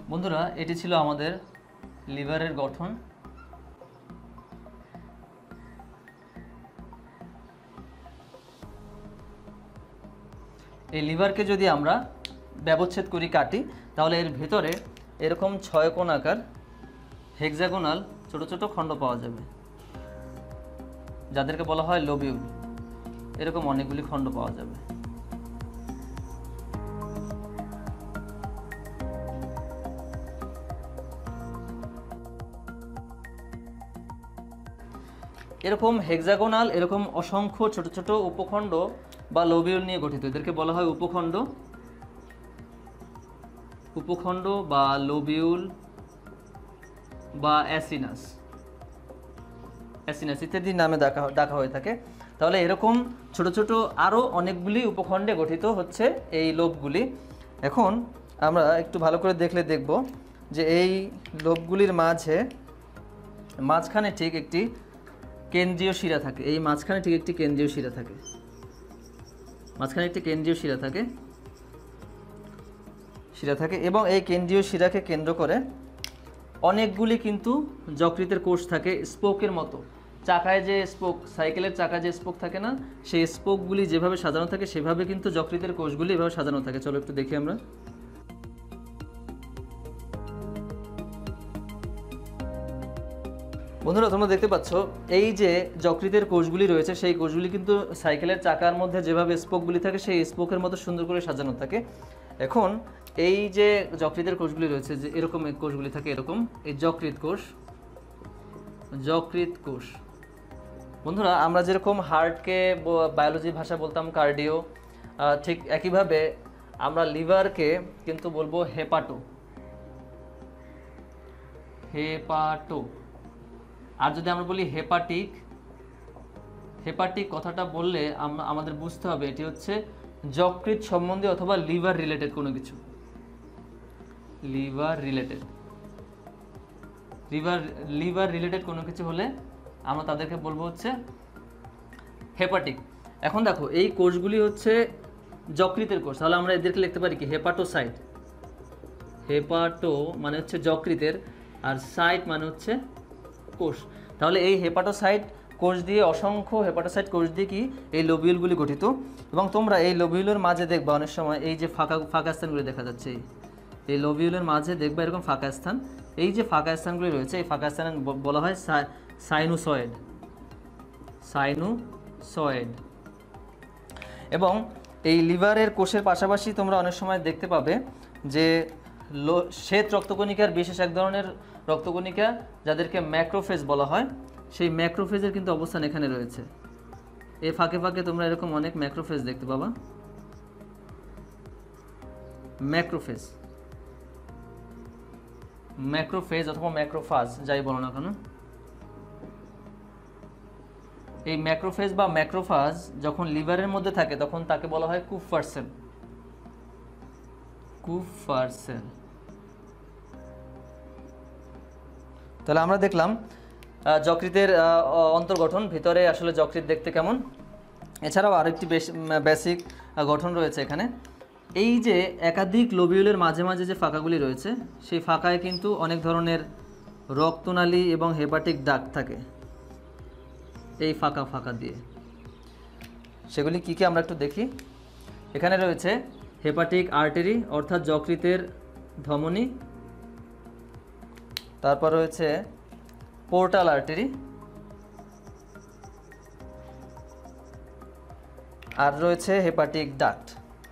বন্ধুরা, এটি ছিল আমাদের লিভারের গঠন। এই লিভারকে যদি আমরা ব্যবচ্ছেদ করি, কাটি, তাহলে এর ভেতরে এরকম 6 কোণ আকার হেক্সাগোনাল ছোট ছোট খণ্ড পাওয়া যাবে, যাদেরকে বলা হয় লোবিউল। এরকম অনেকগুলি খণ্ড পাওয়া যাবে। এরকম হেক্সাগোনাল এরকম অসংখ্য ছোট ছোট উপখণ্ড বা লোবিউল নিয়ে গঠিত, এদেরকে বলা হয় উপখণ্ড, উপখণ্ড বা লোবিউল বা অ্যাসিনাস, অ্যাসিনাস ইত্যাদি নামে ডাকা হয়ে থাকে। তাহলে এরকম ছোট ছোট আরও অনেকগুলি উপখণ্ডে গঠিত হচ্ছে এই লোবগুলি। এখন আমরা একটু ভালো করে দেখলে দেখব যে এই লোবগুলির মাঝখানে ঠিক একটি কেন্দ্রীয় শিরা থাকে। এই মাঝখানে ঠিক একটি কেন্দ্রীয় শিরা থাকে, মাঝখানে একটি কেন্দ্রীয় শিরা থাকে এবং এই কেন্দ্রীয় শিরাকে কেন্দ্র করে অনেকগুলি কিন্তু যকৃতের কোষ থাকে, স্পোকের মতো। চাকায় যে স্পোক, সাইকেলের চাকায় যে স্পোক থাকে না, সেই স্পোকগুলি যেভাবে সাজানো থাকে সেভাবে কিন্তু যকৃতের কোষগুলি এভাবে সাজানো থাকে। চলো একটু দেখি আমরা। বন্ধুরা, তোমরা দেখতে পাচ্ছ এই যে যকৃতের কোষগুলি রয়েছে, সেই কোষগুলি কিন্তু সাইকেলের চাকার মধ্যে যেভাবে স্পোকগুলি থাকে সেই স্পোকের মতো সুন্দর করে সাজানো থাকে। এখন এই যে যকৃতের কোষগুলি রয়েছে, যে এরকম কোষগুলি থাকে, এরকম এই যকৃত কোষ। বন্ধুরা, আমরা যেরকম হার্টকে বায়োলজি ভাষা বলতাম কার্ডিও, ঠিক একইভাবে আমরা লিভারকে কিন্তু বলবো হেপাটো। আর যদি আমরা বলি হেপাটিক কথাটা বললে আমাদের বুঝতে হবে এটি হচ্ছে যকৃৎ সম্বন্ধে অথবা লিভার রিলেটেড কোনো কিছু। লিভার রিলেটেড কোনো কিছু হলে আমরা তাদেরকে বলবো হচ্ছে হেপাটিক। এখন দেখো, এই কোষগুলি হচ্ছে যকৃতের কোষ, তাহলে আমরা এদেরকে লিখতে পারি কি হেপাটোসাইট। হেপাটো মানে হচ্ছে যকৃতের, আর সাইট মানে হচ্ছে কোষ। তাহলে এই হেপাটোসাইট কোষ দিয়ে, অসংখ্য হেপাটোসাইট কোষ দিয়ে কি এই লোবিউলগুলি গঠিত। এবং তোমরা এই লোবিউলের মাঝে দেখবা অনেক সময় এই যে ফাঁকা স্থানগুলি দেখা যাচ্ছে, এই লোবিউলের মাঝে দেখবা এরকম ফাঁকা স্থান। এই যে ফাঁকা স্থানগুলি রয়েছে, এই ফাঁকা স্থান বলা হয় সাইনুসয়েড। এবং এই লিভারের কোষের পাশাপাশি তোমরা অনেক সময় দেখতে পাবে যে শ্বেত রক্তকণিকার বিশেষ এক ধরনের রক্তকণিকা, যাদেরকে ম্যাক্রোফেজ বলা হয়, সেই ম্যাক্রোফেজের কিন্তু অবস্থান এখানে রয়েছে। এই ফাঁকে ফাঁকে তোমরা এরকম অনেক ম্যাক্রোফেজ দেখতে পাবা। ম্যাক্রোফেজ অথবা ম্যাক্রোফাজ যাই বলো না কেন, এই ম্যাক্রোফেজ বা ম্যাক্রোফাজ যখন লিভারের মধ্যে থাকে তখন তাকে বলা হয় কুফার সেল। তাহলে আমরা দেখলাম যকৃতের অন্তর্গঠন, ভিতরে আসলে যকৃৎ দেখতে কেমন। এছাড়াও আরেকটি বেসিক গঠন রয়েছে এখানে। এই যে একাধিক লোবিউলের মাঝে মাঝে যে ফাঁকাগুলি রয়েছে, সেই ফাঁকায় কিন্তু অনেক ধরনের রক্তনালী এবং হেপাটিক ডাক্ট থাকে। এই ফাঁকা দিয়ে সেগুলি কি কি আমরা একটু দেখি। এখানে রয়েছে হেপাটিক আর্টারি অর্থাৎ যকৃতের ধমনী, তারপর রয়েছে পোর্টাল আর্টারি, আর রয়েছে হেপাটিক ডাক্ট।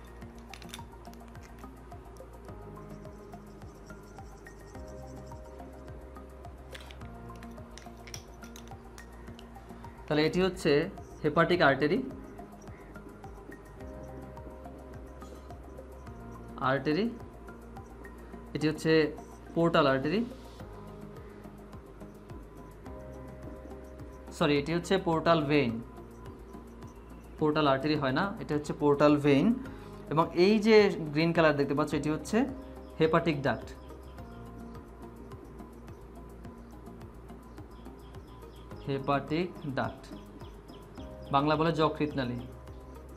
তাহলে এটি হচ্ছে হেপাটিক আর্টারি, এটি হচ্ছে পোর্টাল আর্টারি, এটি হচ্ছে পোর্টাল ভেইন। পোর্টাল আর্টারি হয় না, এটা হচ্ছে পোর্টাল ভেইন। এবং এই যে গ্রিন কালার দেখতে পাচ্ছ, এটি হচ্ছে হেপাটিক ডাক্ট। বাংলা বলে যকৃত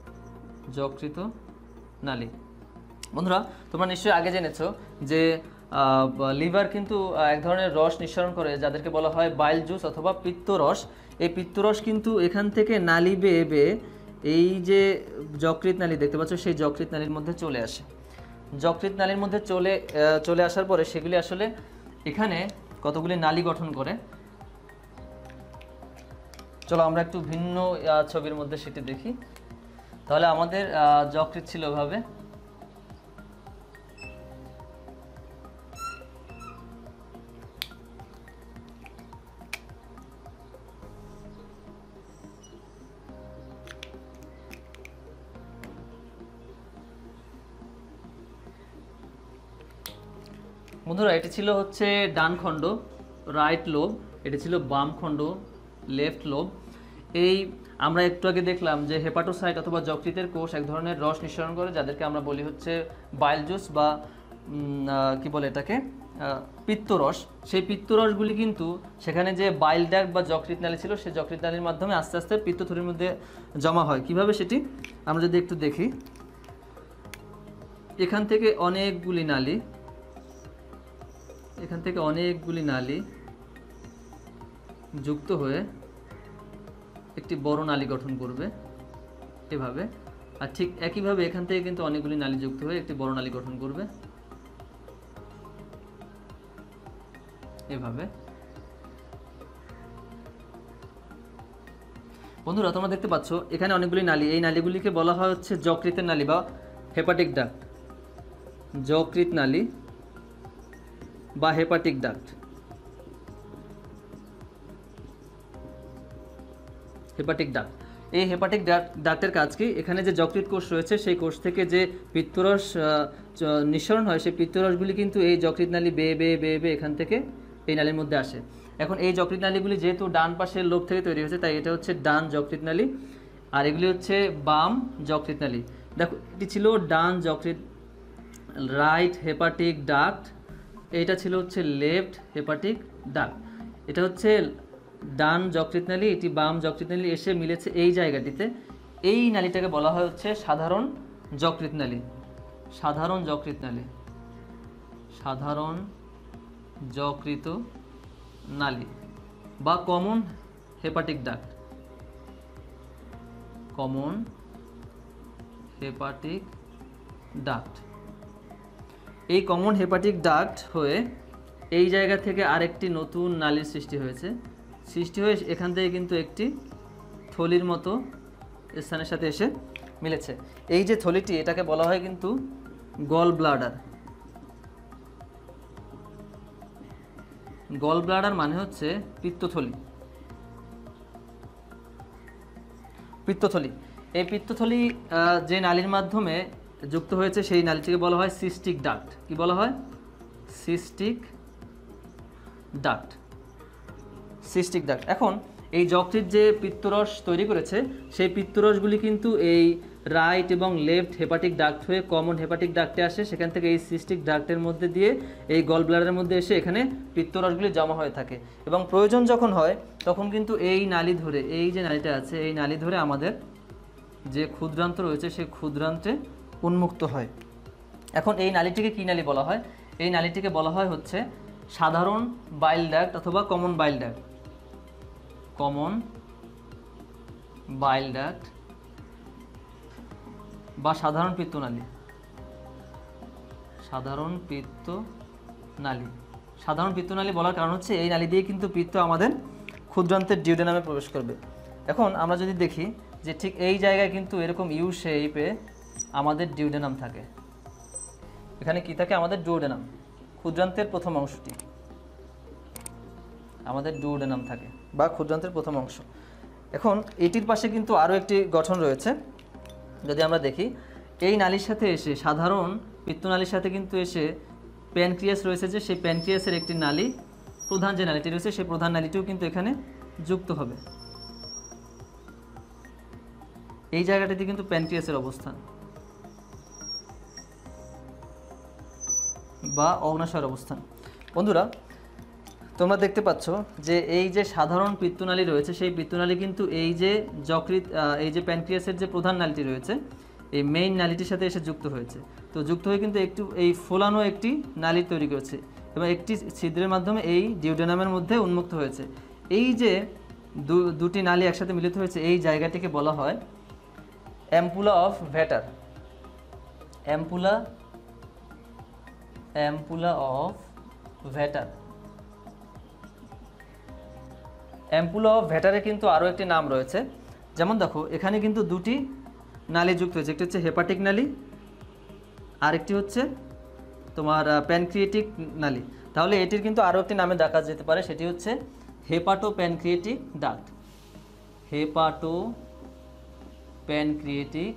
নালী। বন্ধুরা, তোমরা নিশ্চয়ই আগে জেনেছো যে লিভার কিন্তু এক ধরনের রস নিঃসরণ করে যাদেরকে বলা হয় বাইল জুস অথবা পিত্তরস। এই পিত্তরস কিন্তু এখান থেকে নালী বেয়ে বেয়ে এই যে যকৃৎ নালী দেখতে পাচ্ছ সেই যকৃৎ নালীর মধ্যে চলে আসে। যকৃৎ নালীর মধ্যে চলে আসার পরে সেগুলি আসলে এখানে কতগুলি নালী গঠন করে। চলো আমরা একটু ভিন্ন ছবির মধ্যে সেটি দেখি। তাহলে আমাদের যকৃৎ ছিল এভাবে, বন্ধুরা এটি ছিল হচ্ছে ডান খণ্ড রাইট লোব, এটি ছিল বাম খণ্ড লেফট লোব। এই আমরা একটু আগে দেখলাম যে হেপাটোসাইট অথবা যকৃতের কোষ এক ধরনের রস নিঃসরণ করে যাদেরকে আমরা বলি হচ্ছে বাইল জুস বা কি বলে এটাকে পিত্তরস। সেই পিত্তরসগুলি কিন্তু সেখানে যে বাইল ড্যাক্ট বা যকৃৎ নালী ছিল সেই যকৃৎ নালীর মাধ্যমে আস্তে আস্তে পিত্তথলির মধ্যে জমা হয়। কিভাবে সেটি আমরা যদি একটু দেখি, এখান থেকে অনেকগুলি নালী যুক্ত হয়ে একটি বড় নালী গঠন করবে এভাবে। আর ঠিক একইভাবে এখান থেকে কিন্তু অনেকগুলি নালী যুক্ত হয়ে একটি বড় নালী গঠন করবে এভাবে। বন্ধুরা তোমরা দেখতে পাচ্ছ এখানে অনেকগুলি নালী, এই নালীগুলিকে বলা হয় হচ্ছে যকৃতের নালী বা হেপাটিক ডাক্ট। যকৃৎ নালী বা হেপাটিক ডাক্ট। হেপাটিক ডাক্ট, এই হেপাটিক ডাক্টের কাজ কি? এখানে যে যকৃৎ কোষ রয়েছে সেই কোষ থেকে যে পিত্তরস নিঃসরণ হয় সেই পিত্তরসগুলি কিন্তু এই যকৃৎ নালী বেয়ে বেয়ে বেয়ে বেয়ে এখান থেকে এই নালীর মধ্যে আসে। এখন এই যকৃৎ নালীগুলি যেহেতু ডান পাশের লোব থেকে তৈরি হয়েছে তাই এটা হচ্ছে ডান যকৃৎ নালী, আর এগুলি হচ্ছে বাম যকৃৎ নালী। দেখো এটি ছিল ডান যকৃৎ রাইট হেপাটিক ডাক্ট, এইটা ছিল হচ্ছে লেফট হেপাটিক ডাক্ট। এটা হচ্ছে ডান যকৃৎ নালী, এটি বাম যকৃৎ নালী এসে মিলেছে এই জায়গাটিতে। এই নালীটাকে বলা হয় হচ্ছে সাধারণ যকৃৎ নালী। সাধারণ যকৃৎ নালী, সাধারণ যকৃত নালী বা common hepatic duct. Common hepatic duct. এই কমন হেপাটিক ডাক্ট হয়ে এই জায়গা থেকে আরেকটি নতুন নালীর সৃষ্টি হয়েছে। সৃষ্টি হয়ে এখান থেকে কিন্তু একটি থলির মতো স্থানের সাথে এসে মিলেছে। এই যে থলিটি এটাকে বলা হয় কিন্তু গল ব্লাডার। গল ব্লাডার মানে হচ্ছে পিত্তথলি। পিত্তথলি, এই পিত্তথলি যে নালীর মাধ্যমে যুক্ত হয়েছে সেই নালীটিকে বলা হয় সিস্টিক ডাক্ট। কি বলা হয়? Cystic duct. Cystic duct. এখন এই যকৃৎ যে পিত্তরস তৈরি করেছে সেই পিত্তরসগুলি কিন্তু এই রাইট এবং লেফট হেপাটিক ডাক্ট হয়ে কমন হেপাটিক ডাক্টে আসে। সেখান থেকে এই সিস্টিক ডাক্টের মধ্যে দিয়ে এই গল ব্লাডারের মধ্যে এসে এখানে পিত্তরসগুলি জমা হয়ে থাকে এবং প্রয়োজন যখন হয় তখন কিন্তু এই নালী ধরে, এই যে নালীটা আছে এই নালী ধরে আমাদের যে ক্ষুদ্রান্ত রয়েছে সেই ক্ষুদ্রান্তে উন্মুক্ত হয়। এখন এই নালীটিকে কী নালী বলা হয়? এই নালীটিকে বলা হয় হচ্ছে সাধারণ বাইল ডাক্ট অথবা common bile duct. Common bile duct বা সাধারণ পিত্তনালী। সাধারণ পিত্তনালী। সাধারণ পিত্তনালী বলার কারণ হচ্ছে এই নালী দিয়ে কিন্তু পিত্ত আমাদের ক্ষুদ্রান্তের ডিউডেনামে প্রবেশ করবে। এখন আমরা যদি দেখি যে ঠিক এই জায়গায় কিন্তু এরকম ইউ শেপে আমাদের ডিউডেনাম থাকে। এখানে কি থাকে? আমাদের ডিউডেনাম, ক্ষুদ্রান্তের প্রথম অংশটি আমাদের ডিউডেনাম থাকে বা ক্ষুদ্রান্তের প্রথম অংশ। এখন এটির পাশে কিন্তু আরও একটি গঠন রয়েছে। যদি আমরা দেখি এই নালীর সাথে এসে সাধারণ পিত্তনালীর সাথে কিন্তু এসে প্যানক্রিয়াস রয়েছে, যে সেই প্যানক্রিয়াসের একটি নালী, প্রধান যে নালীটি রয়েছে সেই প্রধান নালীটিও কিন্তু এখানে যুক্ত হবে। এই জায়গাটিতে কিন্তু প্যানক্রিয়াসের অবস্থান বা অগ্নাশয়ের অবস্থান। বন্ধুরা তোমরা দেখতে পাচ্ছ যে এই যে সাধারণ পিত্তনালী রয়েছে সেই পিত্তনালী কিন্তু এই যে যকৃৎ, এই যে প্যানক্রিয়াসের যে প্রধান নালীটি রয়েছে এই মেইন নালীটির সাথে এসে যুক্ত হয়েছে। তো যুক্ত হয়ে কিন্তু একটু এই ফোলানো একটি নালী তৈরি করেছে এবং একটি ছিদ্রের মাধ্যমে এই ডিউডেনামের মধ্যে উন্মুক্ত হয়েছে। এই যে দুটি নালী একসাথে মিলিত হয়েছে, এই জায়গাটিকে বলা হয় ampulla of Vater. Ampulla of Vater. Ampulla of ভ্যাটারে কিন্তু আরও একটি নাম রয়েছে। যেমন দেখো এখানে কিন্তু দুটি নালী যুক্ত হয়েছে, একটি হচ্ছে হেপাটিক নালী, আরেকটি হচ্ছে তোমার প্যানক্রিয়েটিক নালী। তাহলে এটির কিন্তু আরও একটি নামে ডাকা যেতে পারে, সেটি হচ্ছে hepato pancreatic duct. Hepato pancreatic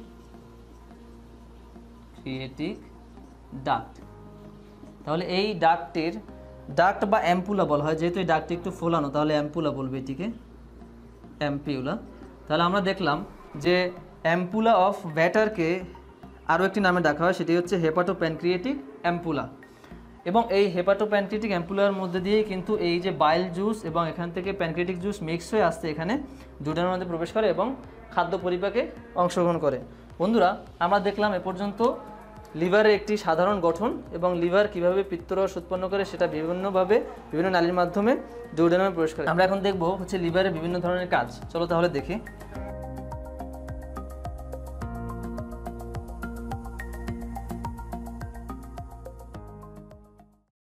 duct. তাহলে এই ডাক্ট বা অ্যাম্পুলা বলা হয়, যেহেতু এই ডাক্টটি একটু ফোলানো তাহলে অ্যাম্পুলা বলবে এটিকে, অ্যাম্পিউলা। তাহলে আমরা দেখলাম যে অ্যাম্পুলা অফ ভ্যাটারকে আরও একটি নামে ডাকা হয়, সেটি হচ্ছে হেপাটো প্যানক্রিয়েটিক অ্যাম্পুলা। এবং এই হেপাটো প্যানক্রিয়েটিক অ্যাম্পুলার মধ্যে দিয়েই কিন্তু এই যে বাইল জুস এবং এখান থেকে প্যানক্রিয়েটিক জুস মিক্স হয়ে আসতে এখানে ডিউডেনামের মধ্যে প্রবেশ করে এবং খাদ্য পরিপাকে অংশগ্রহণ করে। বন্ধুরা, আমরা দেখলাম এ পর্যন্ত লিভারের একটি সাধারণ গঠন এবং লিভার কীভাবে পিত্তরস উৎপন্ন করে সেটা বিভিন্নভাবে বিভিন্ন নালীর মাধ্যমে ডিউডেনামে প্রবেশ করে। আমরা এখন দেখব হচ্ছে লিভারের বিভিন্ন ধরনের কাজ। চলো তাহলে দেখি।